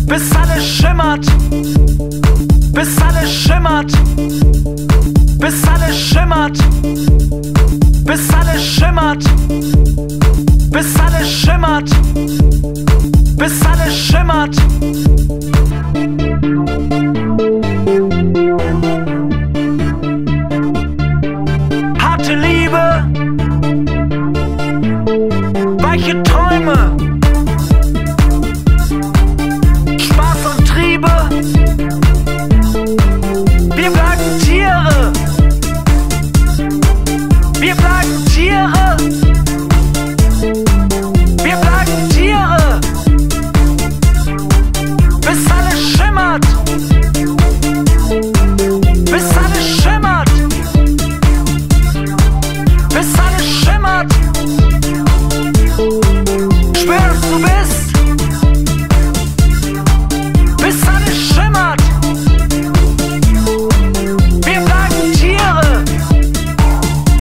bis alles schimmert, bis alles schimmert, bis alles schimmert, bis alles schimmert, bis alles schimmert, bis alles schimmert.